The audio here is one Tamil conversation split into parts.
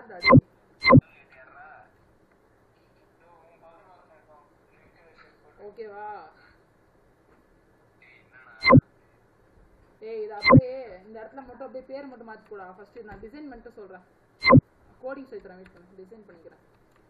யாருடா டேய் ஓகேவா ஏய் இது அப்படியே இந்த இடத்துல மட்டும் அப்படியே பேர் மட்டும் மாத்தி போடா ஃபர்ஸ்ட் நான் டிசைன் பண்ணிட்டு சொல்றேன் கோடிங் சொல்லி தரேன் வெயிட் பண்ணு டிசைன் பண்ணிக்கிறேன்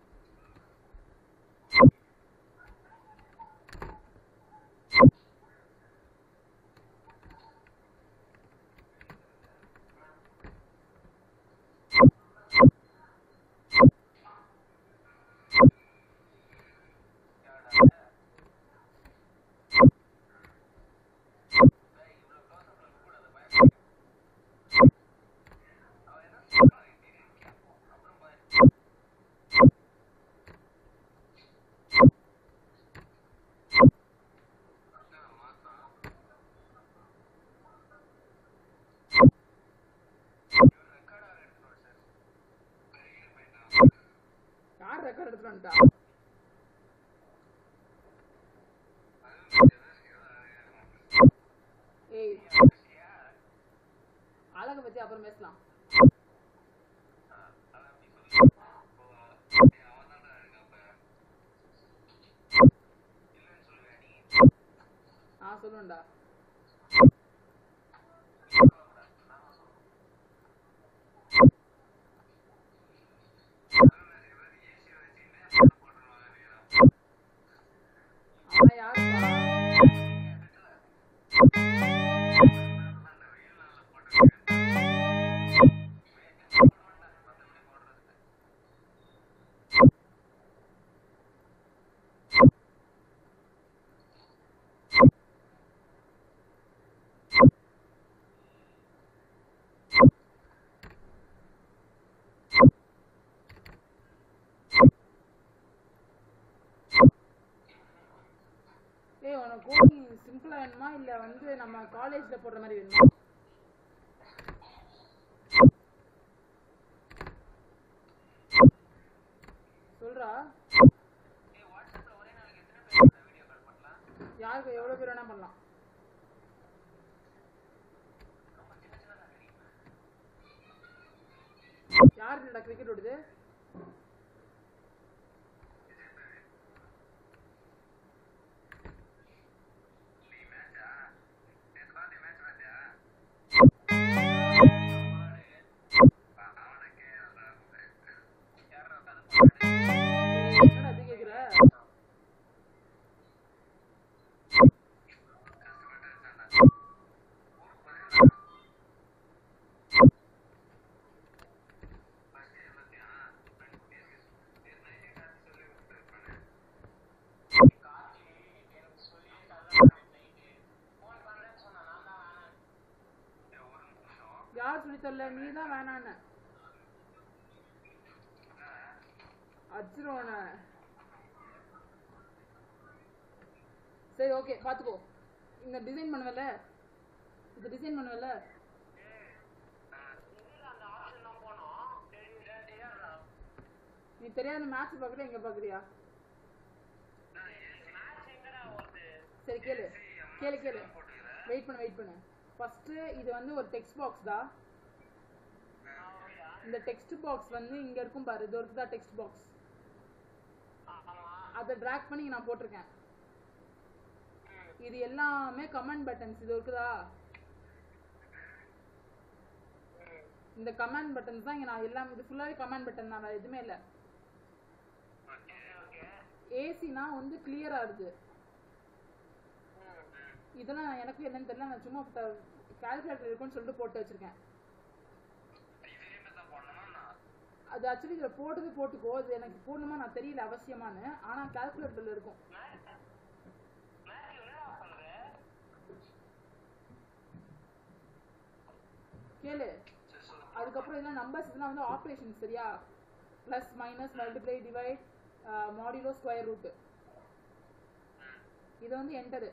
யார் ரெக்கார்ட் எடுத்துட்டா ஏய் அழக பத்தி அப்புறம் பேசலாம் சொல்லுண்டா கோடிங் சிம்பிளா வேணுமா இல்ல வந்து நம்ம காலேஜ்ல போடுற மாதிரி வேணுமா சொல்றா யாருக்கு எவ்வளவு பேர் வேணா பண்ணலாம் யாருக்கு கிரிக்கெட் ஓடுது யார் சொல்லி தரல நீதான் வேணான்னு அச்சுருவான சரி ஓகே பாத்துக்கோ இந்த டிசைன் பண்ணுவல இது டிசைன் பண்ணுவல நீ தெரியாத மேட்ச் பாக்குற எங்க பாக்குறியா சரி கேளு கேளு கேளு வெயிட் பண்ணு ஃபர்ஸ்ட் இது வந்து ஒரு டெக்ஸ்ட் பாக்ஸ் தான் இந்த டெக்ஸ்ட் பாக்ஸ் வந்து இங்க இருக்கும் பாரு இது இருக்குதா டெக்ஸ்ட் பாக்ஸ் அதை டிராக் பண்ணி நான் போட்டிருக்கேன் இது எல்லாமே கமெண்ட் பட்டன்ஸ் இது இருக்குதா இந்த கமெண்ட் பட்டன்ஸ் தான் இங்க நான் எல்லாம் இது ஃபுல்லாவே கமெண்ட் பட்டன் தான் எதுவுமே இல்லை ஏசினா வந்து கிளியரா இருக்கு இதெல்லாம் எனக்கு என்னன்னு தெரியல நான் சும்மா கால்குலேட்டர் இருக்குன்னு சொல்லிட்டு போட்டு வச்சிருக்கேன் அது ஆக்சுவலி இதுல போட்டுக்கோ அது எனக்கு பூர்ணமா நான் தெரியல அவசியமானு ஆனா கால்குலேட்டர்ல இருக்கும் கேளு அதுக்கப்புறம் இதெல்லாம் நம்பர்ஸ் இதெல்லாம் வந்து ஆப்ரேஷன்ஸ் சரியா plus minus multiply divide modulo square root இது வந்து என்டரு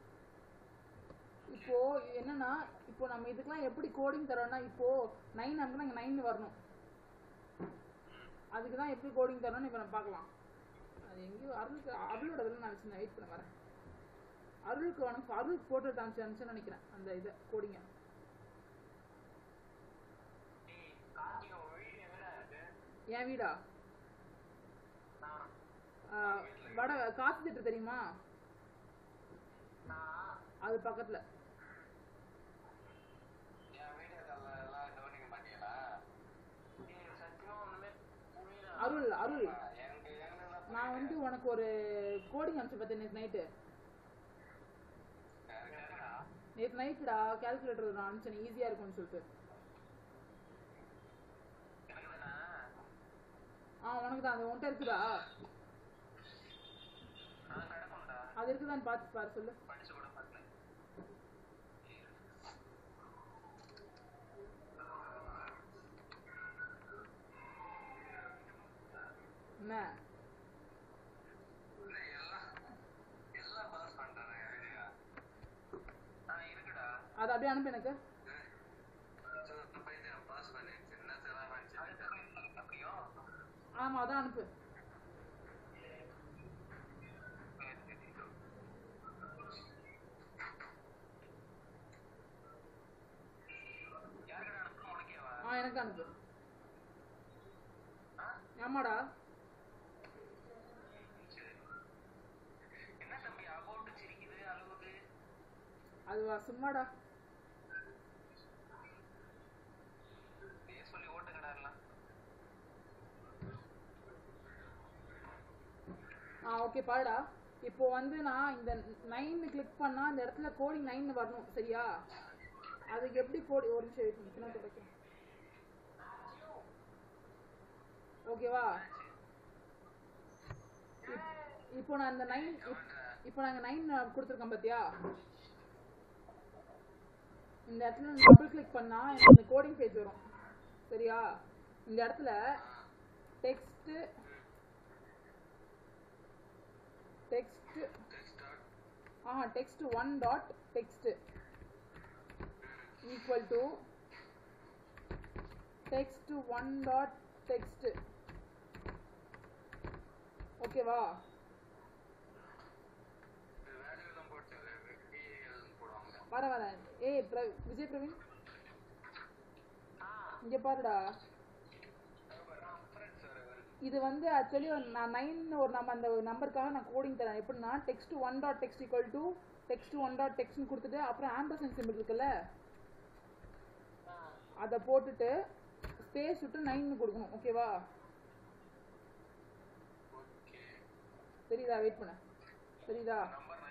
இப்போ என்னன்னா இப்போ நம்ம இதுக்கெல்லாம் எப்படி கோடிங் தரோம்னா இப்போ 9 அங்க 9 வரணும் அதுக்கு தான் எப்படி கோடிங் தரணும்னு இப்போ நம்ம பார்க்கலாம் அது எங்கேயோ அருளோட இதெல்லாம் நான் வச்சு வெயிட் பண்ண வரேன் அருளுக்கு போட்டு காமிச்சு நினைக்கிறேன் அந்த இதை கோடிங்க என் வீடா? வட காசு திட்டு தெரியுமா? அது பக்கத்துல. அருள் அருள், நான் வந்து உனக்கு ஒரு கோடிங் அனுப்பிச்சு பார்த்தேன் நேற்று நைட்டு. நேற்று நைட்டுடா கால்குலேட்டர் நான் அனுப்பிச்சேன், ஈஸியா இருக்கும்னு சொல்லிட்டு. உனக்கு தான். அது உன்கிட்ட இருக்குதா? அது இருக்குதான்னு பார்த்து பாரு, சொல்லு. என்ன அது அப்படியே அனுப்பு எனக்கு. ஆமா அதான் அனுப்பு. எனக்கு அனுப்பு. ஆமாடா. அதுவா சும்மாடா. ஓகே பாருடா. இப்போ வந்து நான் இந்த 9 கிளிக் பண்ணா இந்த இடத்துல கோடிங் 9 வரணும், சரியா? அதுக்கு எப்படி கோடி, ஒரு நிமிஷம் வெயிட் பண்ணு, தொடக்கிறேன். ஓகேவா? இப்போ நான் இந்த 9 இப்போ நாங்க 9 கொடுத்துருக்கோம் பாத்தியா? இந்த இடத்துல டபுள் கிளிக் பண்ணா எனக்கு இந்த கோடிங் பேஜ் வரும், சரியா? இந்த இடத்துல text text 1 dot text equal to text 1 dot text. ஓகேவா? வர ஏய் விஜய் பிரவீன், இங்க பாருடா. இது வந்து ஆக்சுவலி நான் 9 ஒரு நம்ம அந்த நம்பருக்காக நான் கோடிங் தரேன். எப்படின்னா text 1 dot text equal to text 1 dot text னு கொடுத்துட்டு அப்புறம் ஆம்பர்சன்ட் சிம்பிள் இருக்குல்ல, அதை போட்டுட்டு ஸ்பேஸ் விட்டு 9 கொடுக்கணும். ஓகேவா? சரிதா? வெயிட் பண்ண. சரிதா?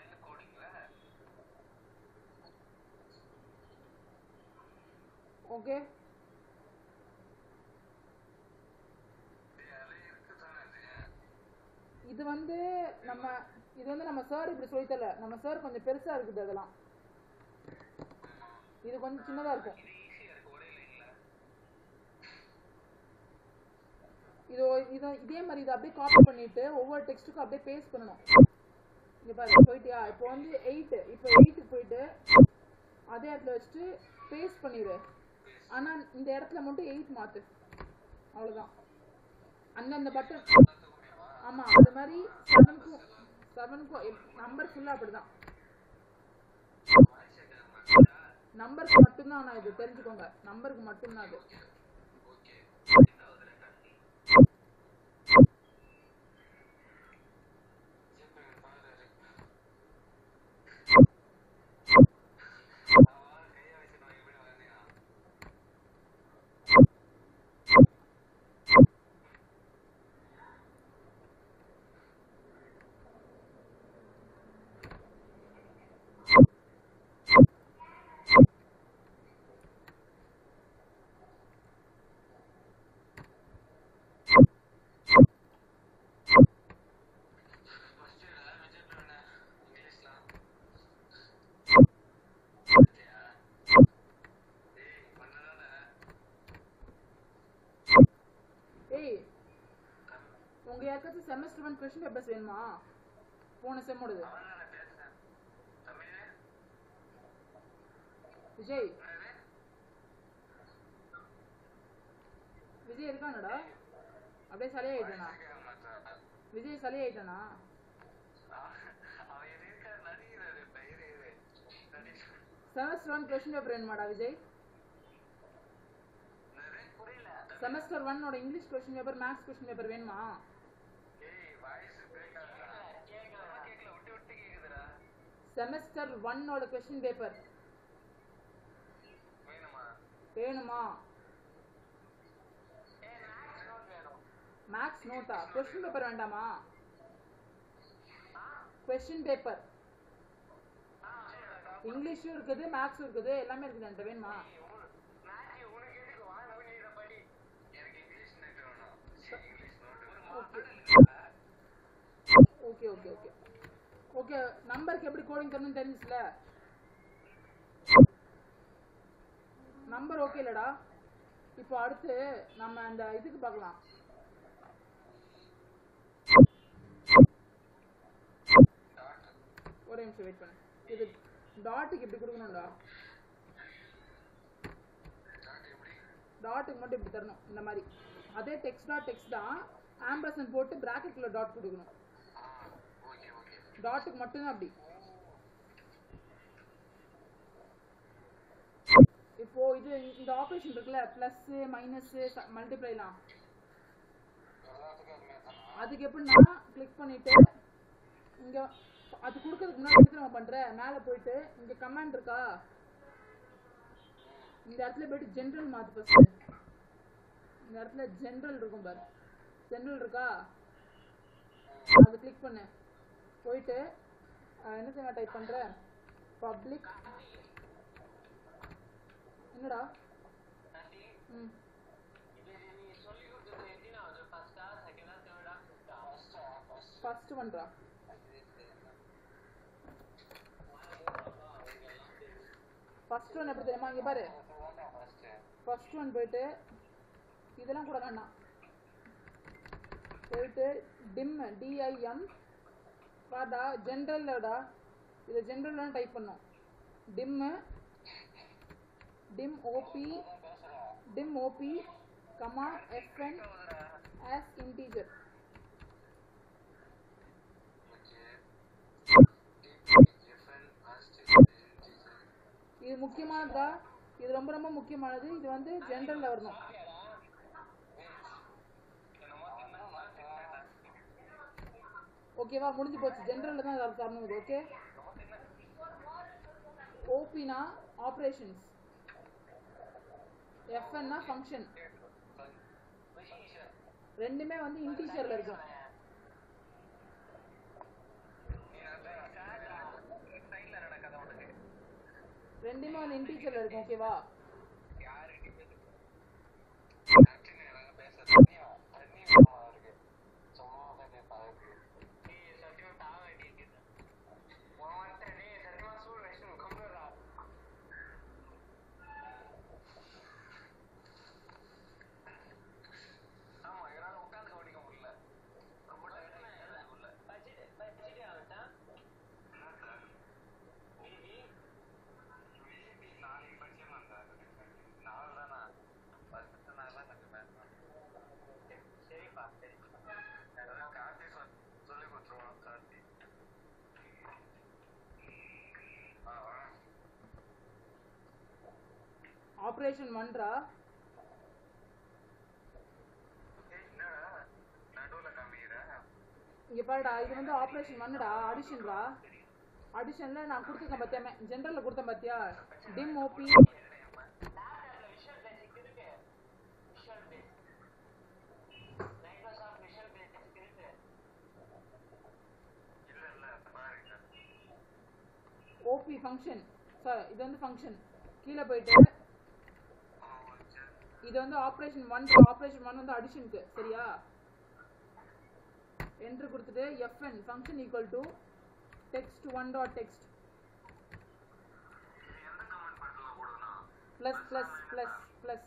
ஓகே. இது வந்து நம்ம சார் இப்படி சொல்லித்தரல. நம்ம சார் கொஞ்சம் பெருசா இருக்குது, அதெல்லாம் இது கொஞ்சம் சின்னதா இருக்கும். இதே மாதிரி இதை அப்படியே காப்பி பண்ணிட்டு ஒவ்வொரு டெக்ஸ்ட்டுக்கும் அப்படியே பேஸ்ட் பண்ணணும். இங்க பாரு, போயிட்டியா? இப்போ வந்து 8, இப்போ 8க்கு போயிட்டு அதே இடத்துல வச்சுட்டு பேஸ்ட் பண்ணிடு. ஆனா இந்த இடத்துல மட்டும் 8 மாத்து, அவ்வளவுதான். அந்தந்த பட்டன். ஆமா, அது மாதிரி 7க்கும் நம்பர் ஃபுல்லா அப்படிதான். நம்பருக்கு மட்டும்தான். நான் இது தெரிஞ்சுக்கோங்க, நம்பருக்கு மட்டும்தான் அது. உங்க யாருக்காச்சும் செமஸ்டர் 1 क्वेश्चन பேப்பர்ஸ் வேணுமா? போன செம்மோடது. விஜய் இருக்கானடா? அப்படியே சளி ஆயிட்டானா? விஜய் சளி ஆயிட்டானா? செமஸ்டர் 1 क्वेश्चन பேப்பர் வேணுமாடா விஜய்? செமஸ்டர் 1 ஓட English question paper maths question paper வேணுமா? செமஸ்டர் 1 ஓட क्वेश्चन பேப்பர் வேணுமா? மேத்ஸ் நோட்டா? क्वेश्चन பேப்பர் வேண்டாமா? क्वेश्चन பேப்பர் இங்கிலீஷும் இருக்குது மேத்ஸும் இருக்குது எல்லாமே இருக்குது என்கிட்ட வேணுமா? ஓகே ஓகே ஓகே ஓகே நம்பருக்கு எப்படி கோடிங் தரணும்னு தெரிஞ்சுச்சுல? நம்பர் ஓகே இல்லடா? இப்போ அடுத்து நம்ம அந்த இதுக்கு பார்க்கலாம். ஒரே நிமிஷம் வெயிட் பண்ணு. இது டாட்டுக்கு எப்படி கொடுக்கணும்டா? டாட்டுக்கு மட்டும் இப்படி தரணும் இந்த மாதிரி. அதே டெக்ஸ்ட் டாட் டெக்ஸ்ட் தான், ஆம்பர்சன்ட் போட்டு பிராக்கெட்ல டாட் கொடுக்கணும். டாட்டுக்கு மட்டும்தான் அப்படி. இப்போ இது இந்த ஆபரேஷன் இருக்குல்ல, பிளஸ் மைனஸ் மல்டிப்ளைலாம், அதுக்கு எப்படின்னா கிளிக் பண்ணிட்டு இங்க அது கொடுக்கறதுக்கு முன்னாடி எப்படி நம்ம பண்ற, மேல போயிட்டு இங்க கமாண்ட் இருக்கா, இந்த இடத்துல போயிட்டு ஜெனரல் மாத்து. ஃபர்ஸ்ட் இந்த இடத்துல ஜெனரல் இருக்கும் பாரு, ஜெனரல் இருக்கா, அது கிளிக் பண்ணு. போயிட்டு என்ன செய்ய டைப் பண்ற, பப்ளிக் என்னடா ஃபர்ஸ்ட் பண்றா. ஃபர்ஸ்ட் ஒன் எப்படி தெரியுமா, இங்க பாரு. ஃபர்ஸ்ட் ஒன் போயிட்டு இதெல்லாம் கூட வேண்டாம், போயிட்டு டிம் டிஐஎம் வாடா ஜெனரல்லடா, இதை ஜெனரல் டைப் பண்ணோம். dim op comma fn as integer. இது முக்கியமானதா, இது ரொம்ப ரொம்ப முக்கியமானது. இது வந்து ஜெனரல்ல வரணும். ஓகேவா, முடிஞ்சு போச்சு. ஜெனரல்ல தான் தரணும். ஓகே, ஓபினா ஆபரேஷன்ஸ், எஃப்என்னா ஃபங்க்ஷன், ரெண்டுமே வந்து இன்டீஜர்ல இருக்கும். ரெண்டுமே வந்து இன்டீஜர்ல இருக்கும். ஓகேவா, ஆபரேஷன் 1ரா. இங்க பாருடா, இது வந்து ஆபரேஷன் 1டா, அடிஷன்டா. அடிஷன்ல நான் கொடுத்துருக்கேன் பாத்தியா, ஜெனரல்ல கொடுத்தேன் பாத்தியா, dim op op function. Sir இது வந்து ஃபங்க்ஷன். கீழே போயிட்டு இது வந்து ஆபரேஷன் 1. ஆபரேஷன் 1 வந்து அடிஷனுக்கு, சரியா? என்டர் கொடுத்துட்டு fn function equal to text1.text plus plus plus plus.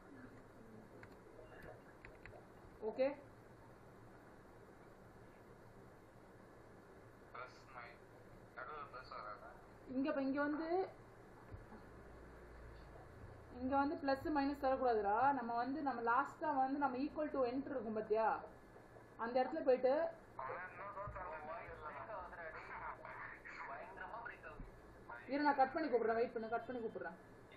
Okay, இங்க வந்து பிளஸ் மைனஸ் தரக்கூடாதுடா. நம்ம லாஸ்டா வந்து நம்ம ஈக்குவல் டு என்டர் இருக்கும் பாத்தியா, அந்த இடத்துல போயிட்டு இரு, நான் கட் பண்ணி கூப்பிடுறேன். வெயிட் பண்ணு, கட் பண்ணி கூப்பிடுறேன்.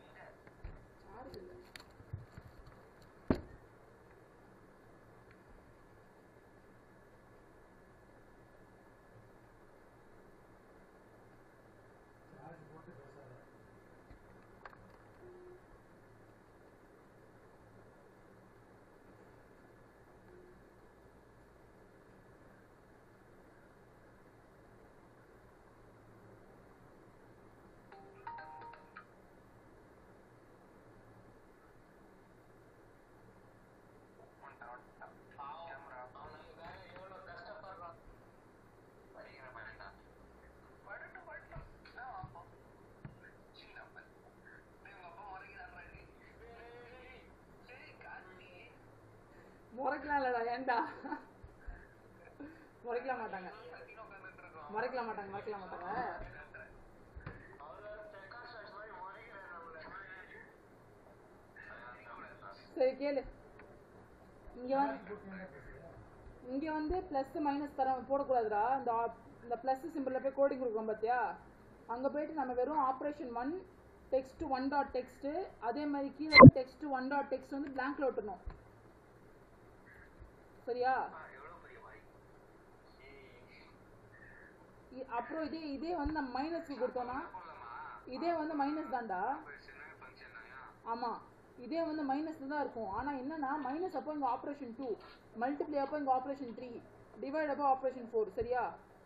முறைக்கலாம் இல்லடா, ஏன்டா முறைக்கலாம் மாட்டாங்க. சரி கேளு, இங்க வந்து பிளஸ் மைனஸ் போடக்கூடாதுடா. இந்த பிளஸ் சிம்பிள்ல போய் கோடிங் கொடுக்குறோம் பாத்தியா, அங்க போயிட்டு நம்ம வெறும் ஆப்ரேஷன் 1 டெக்ஸ்ட் 1 டாட் டெக்ஸ்ட், அதே மாதிரி கீழே டெக்ஸ்ட் 1 டாட் டெக்ஸ்ட் வந்து பிளாங்க்ல விட்டுறணும். சரியா? அப்புறம் இதே வந்து நம்ம மைனஸ்க்கு கொடுத்தோம்னா இதே வந்து மைனஸ் தான்டா. ஆமா, இதே வந்து மைனஸ்ல தான் இருக்கும். ஆனா என்னன்னா மைனஸ் அப்போ இங்க ஆபரேஷன் 2, மல்டிப்ளை அப்போ இங்க ஆபரேஷன் 3, டிவைட் அப்போ ஆபரேஷன் 4. சரியா?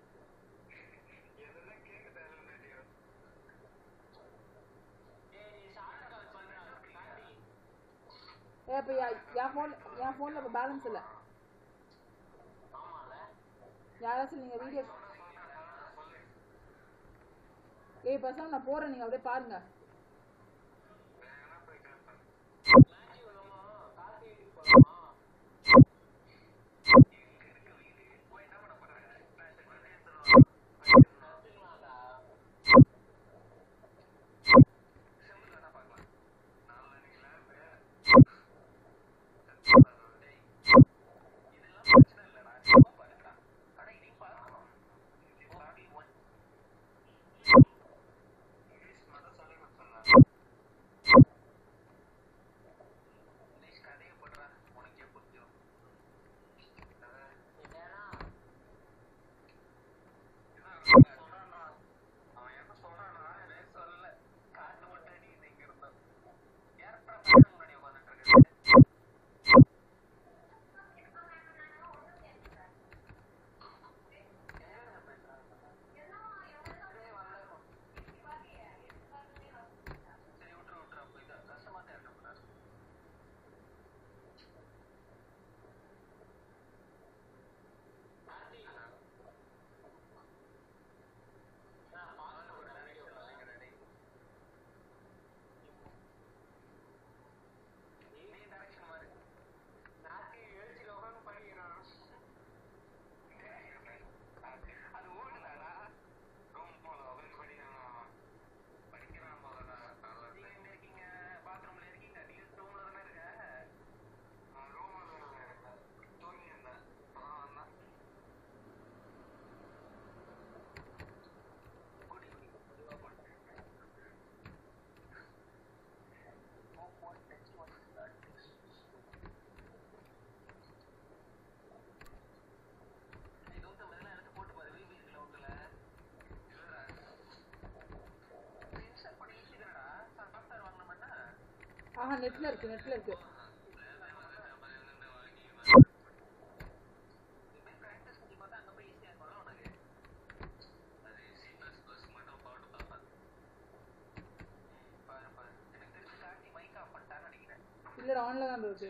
இப்ப என் போன்ல இப்ப பேலன்ஸ் இல்ல. யாராச்சும் நீங்க வீடியோ பேசாம நான் போறேன், நீங்க அப்படியே பாருங்க. நெட்ல இருக்கு. இல்ல ஆன்ல தான் இருக்கு.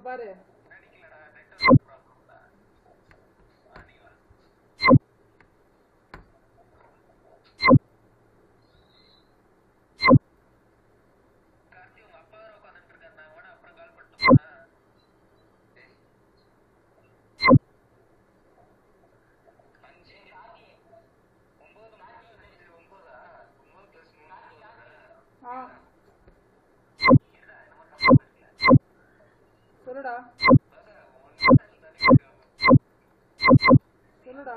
பாரு சொல்லுடா சொல்லுடா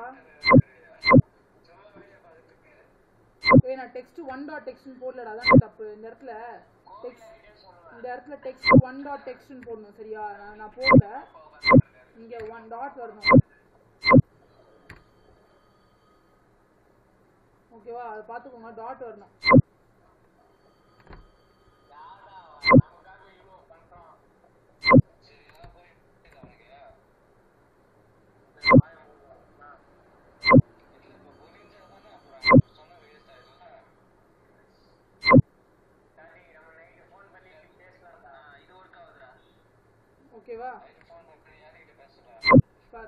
ஏய் நான் டெக்ஸ்ட் 1.text ன்னு போடலடா அதான் தப்பு இந்த இடத்துல டெக்ஸ்ட் 1.text ன்னு போடணும் சரியா நான் போடல இங்க 1 டாட் வரணும் ஓகேவா அதை பார்த்துக்கோங்க டாட் வரணும் ஓகேவா பாரு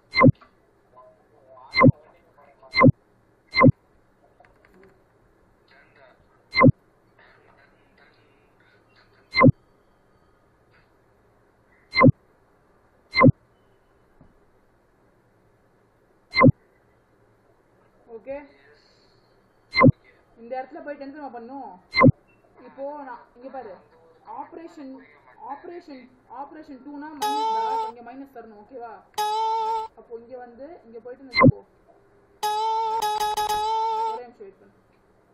ஓகே இந்த இடத்துல போயிட்டு என்ன பண்ணும் இப்போ நான் இங்க பாரு ஆபரேஷன் 2னா மைனஸ் தான் இங்க மைனஸ் தரணும் ஓகேவா அப்போ இங்க வந்து இங்க போயிட்டு நிச்சுக்கோ ஒரே நிமிஷம் வெயிட் பண்ணு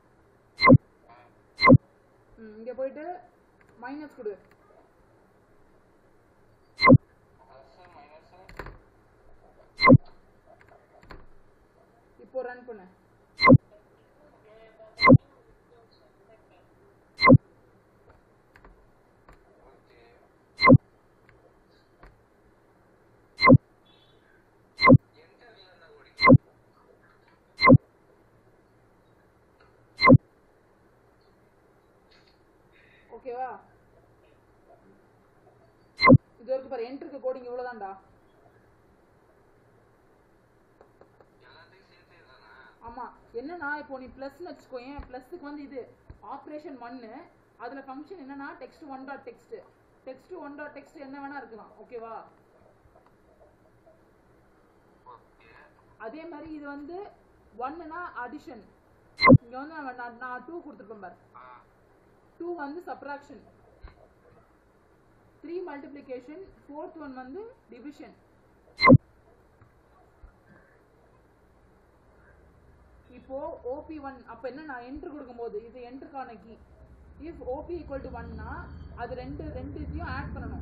இங்க போயிட்டு மைனஸ் கொடு இப்போ ரன் பண்ணு ஓகேவா இது வரைக்கும் பாரு என்ட்ருக்கு கோடிங் இவ்வளவுதான்டா ஆமா என்னன்னா இப்போ நீ பிளஸ்னு வச்சுக்கோயேன் பிளஸ்க்கு வந்து இது ஆபரேஷன் 1 அதுல ஃபங்க்ஷன் என்னன்னா text 1.text என்ன வேணா இருக்கலாம் ஓகேவா அதே மாதிரி இது வந்து 1னா அடிஷன் இங்க வந்து நான் 2 கொடுத்துருப்பேன் பாரு 2 வந்து சப்ட்ராக்ஷன் 3 மல்டிப்ளிகேஷன் 4th ஒன் வந்து டிவிஷன் இப்போ OP1 அப்ப என்ன நான் என்டர் கொடுக்கும்போது இது என்டருக்கான key if OP equal to 1 னா அது ரெண்டுத்தையும் ஆட் பண்ணணும்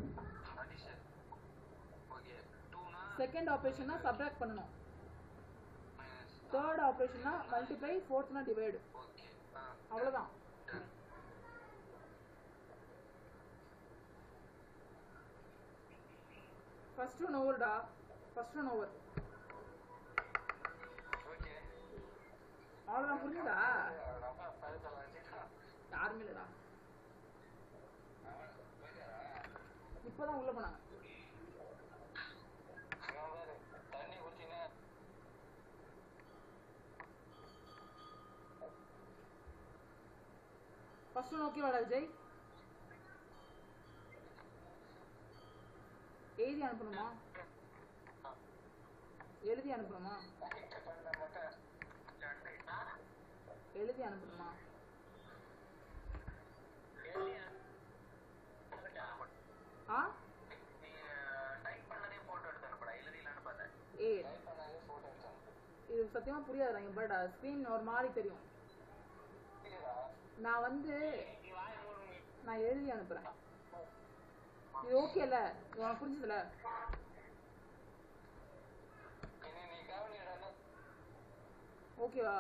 செகண்ட் ஆபரேஷன்னா சப்ட்ராக்ட் பண்ணணும் தேர்ட் ஆபரேஷன்னா மல்டிப்ளை ஃபோர்த்னா டிவைட் அவ்வளவுதான் ஃபர்ஸ்ட் ஒன் ஓவர்டா ஃபர்ஸ்ட் ஒன் ஓவர் அவ்வளவுதான் புரியுதா யாருமே இல்லடா இப்பதான் உள்ள போனாங்க ஃபர்ஸ்ட் ஒன் ஓகேவாடா விஜய் எழுதி அனுப்பணுமா எழுதி அனுப்பணுமா இது சத்தியமா புரியாது பட் ஸ்கிரீன் ஒரு மாதிரி தெரியும் நான் வந்து நான் எழுதி அனுப்புறேன் இது ஓகேல உனக்கு புரிஞ்சதுல ஓகேவா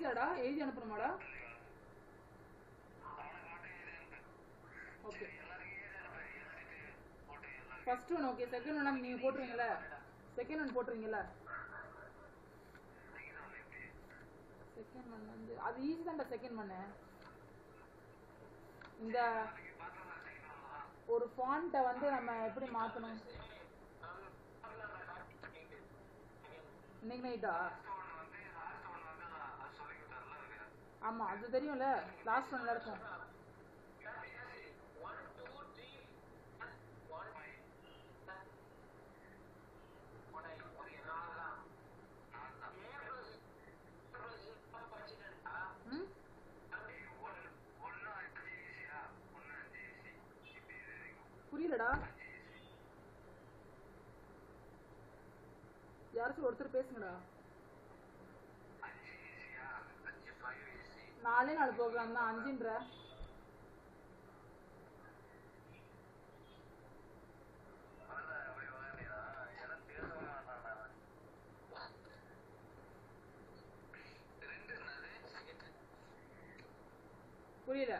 எழுதியாடா எழுதி அனுப்பணுமாடா okay first one okay second one நீங்க போட்டுருவீங்கல்ல செகண்ட் ஒன் போட்டுருவீங்கல்ல செகண்ட் ஒன் வந்து அது ஈஸி தான்டா செகண்ட் ஒன்னு இந்த ஒரு ஃபாண்ட்டை வந்து நம்ம எப்படி மாற்றணும் இன்னைக்கு நைட்டா ஆமாம் அது தெரியும்ல லாஸ்ட் ஒன்ல இருக்கும் புரியலடா யாராச்சும் ஒருத்தர் பேசுங்கடா 4 ப்ரோக்ராம் தான் 5ன்ற புரியல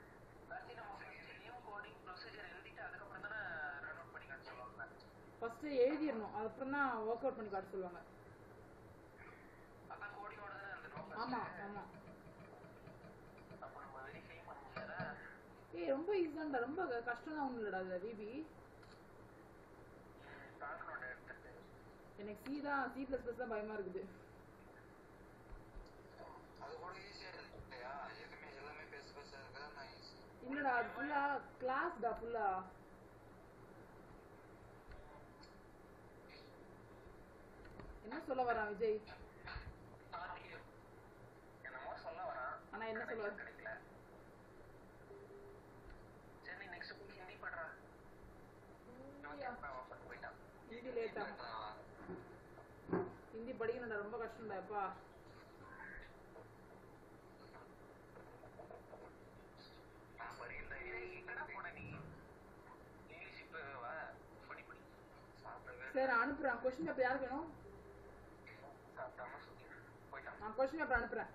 ஃபர்ஸ்ட் எழுதிடணும் அப்புறம் தான் ஒர்க் அவுட் பண்ணி காட்ட சொல்லுவாங்க ஆமா ஆமா ஏய் ரொம்ப ஈஸி தான்டா ரொம்ப கஷ்டம் தான் ஒன்றும் இல்லடா அது விபி எனக்கு சி தான் சி ப்ளஸ் ப்ளஸ் தான் பயமா இருக்குது இல்லடா அது ஃபுல்லா கிளாஸ்டா ஃபுல்லா என்ன சொல்ல வரான் விஜய் ஆனா என்ன சொல்ல ஹிந்தி லேட்டா ஹிந்தி படிக்கணும்டா ரொம்ப கஷ்டம்டா எப்பா சரி அனுப்புறேன் கொஸ்டின் பேப்பர் யாருக்கு வேணும் நான் கொஸ்டின் பேப்பர் அனுப்புறேன்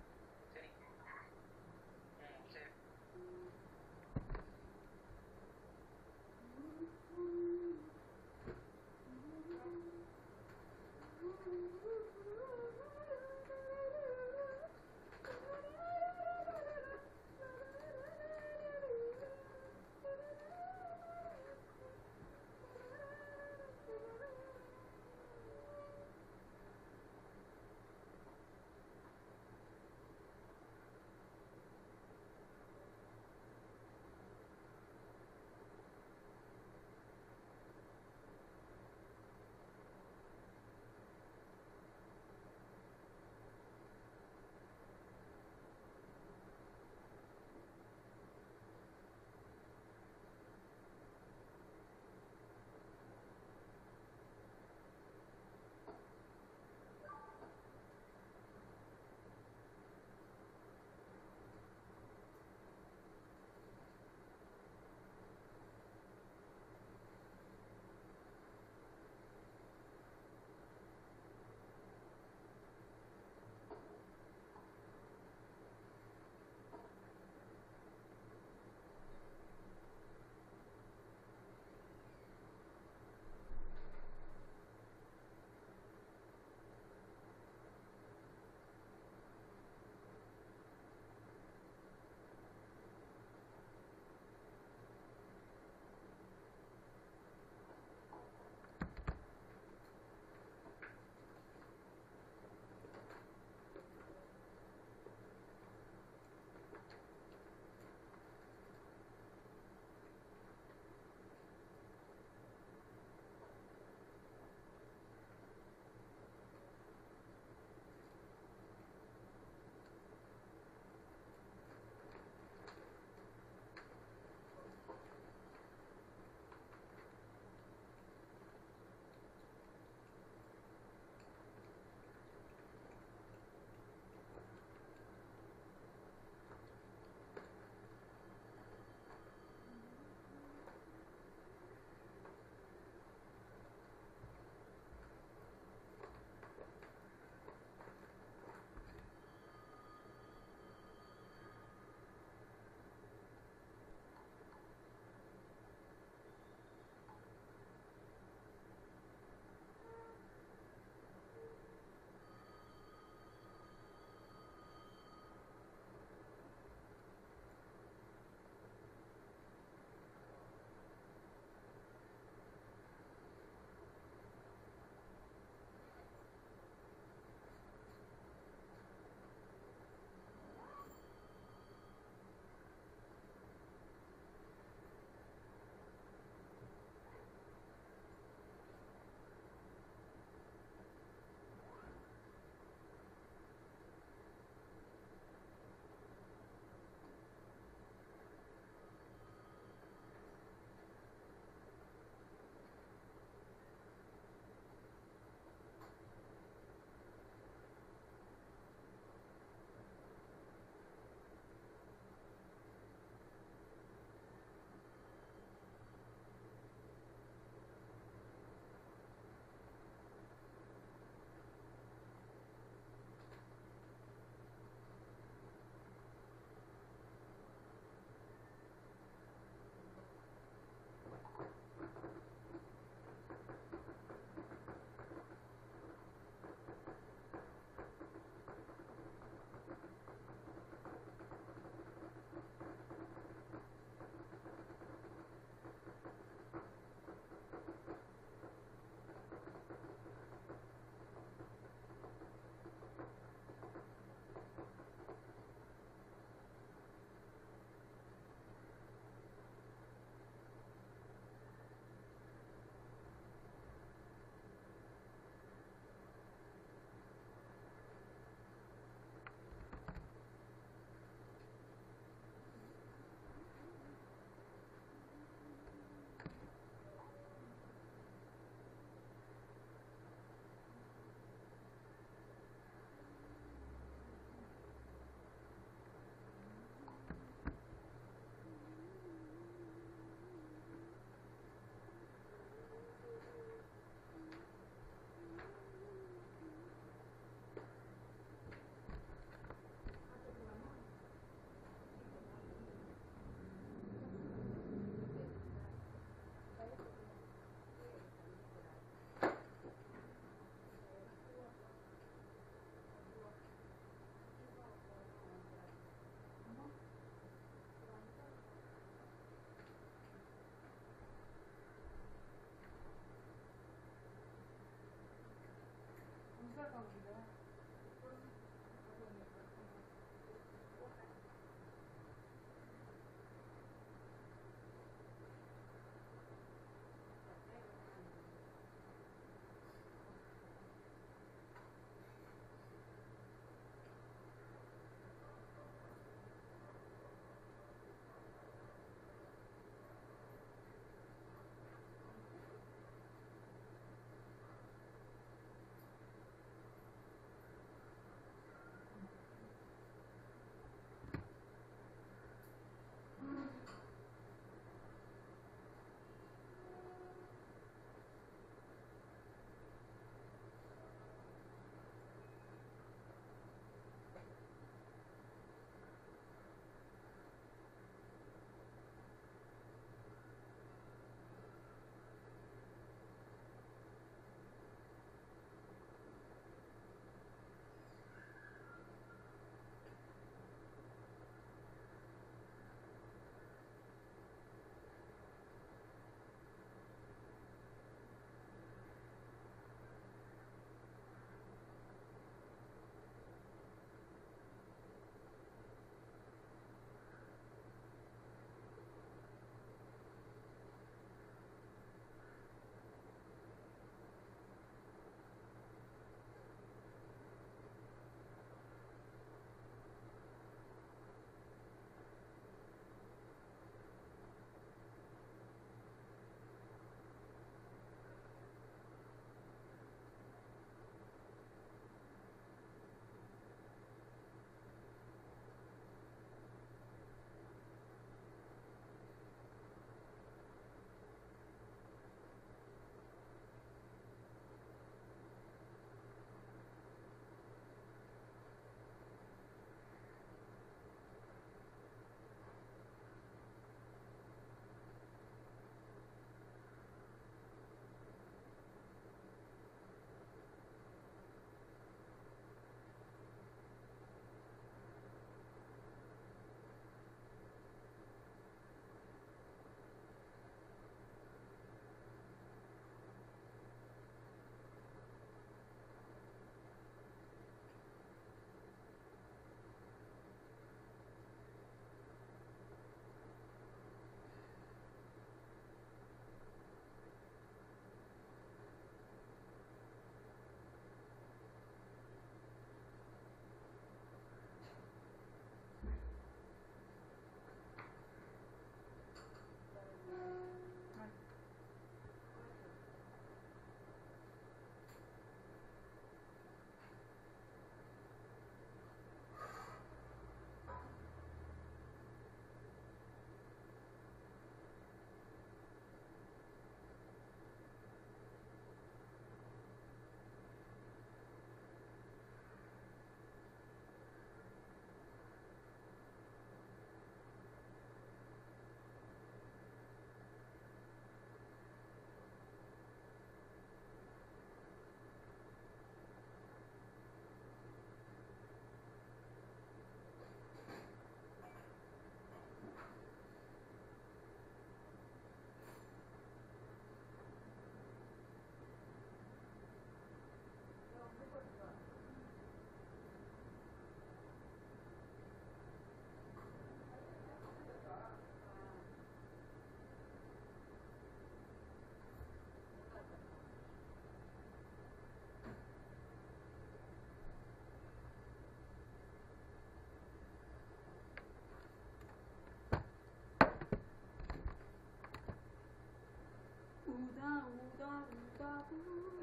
பார்க்கலாம்.